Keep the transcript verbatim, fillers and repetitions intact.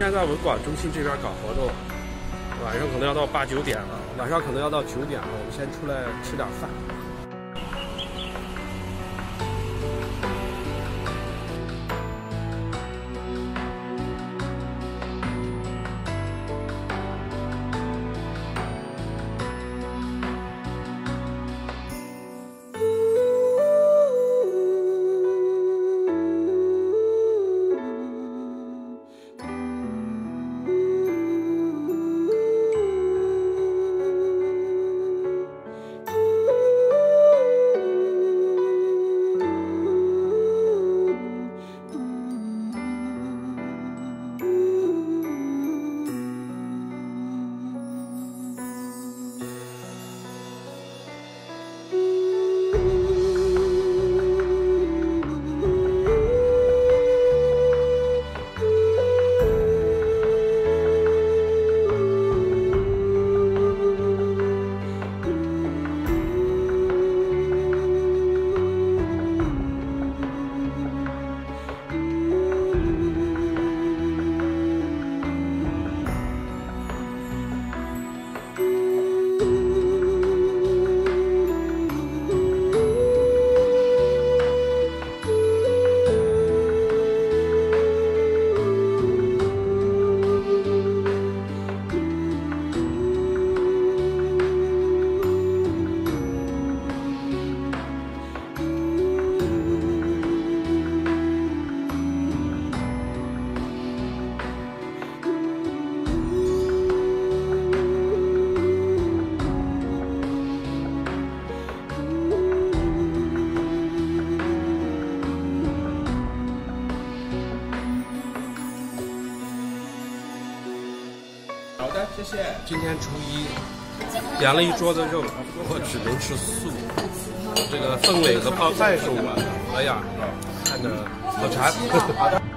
现在在文广中心这边搞活动，晚上可能要到八九点了，晚上可能要到九点了，我们先出来吃点饭。 好的，谢谢。 今天初一，点了一桌子肉，我只能吃素。这个凤尾和泡饭送完了，哎呀，看着好馋。好的。